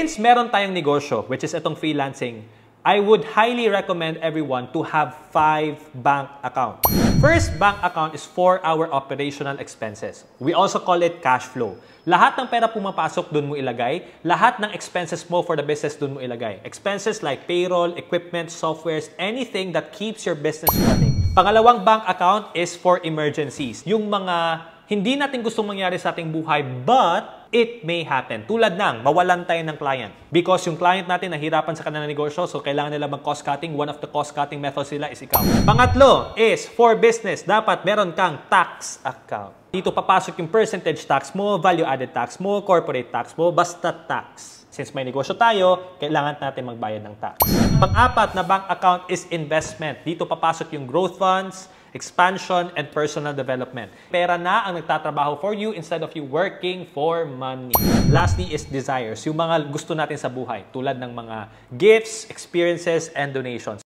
Since meron tayong negosyo, which is itong freelancing, I would highly recommend everyone to have 5 bank accounts. First bank account is for our operational expenses. We also call it cash flow. Lahat ng pera pumapasok, dun mo ilagay. Lahat ng expenses mo for the business, dun mo ilagay. Expenses like payroll, equipment, softwares, anything that keeps your business running. Pangalawang bank account is for emergencies. Yung mga hindi natin gustong mangyari sa ating buhay, but it may happen. Tulad ng mawalan tayo ng client. Because yung client natin nahirapan sa kanilang negosyo, so kailangan nila mag-cost cutting. One of the cost cutting methods nila is ikaw. Pangatlo is for business. Dapat meron kang tax account. Dito papasok yung percentage tax mo, value-added tax mo, corporate tax mo, basta tax. Since may negosyo tayo, kailangan natin magbayad ng tax. Pang-apat na bank account is investment. Dito papasok yung growth funds, expansion, and personal development. Pera na ang nagtatrabaho for you instead of you working for money. Lastly is desires. Yung mga gusto natin sa buhay, tulad ng mga gifts, experiences, and donations.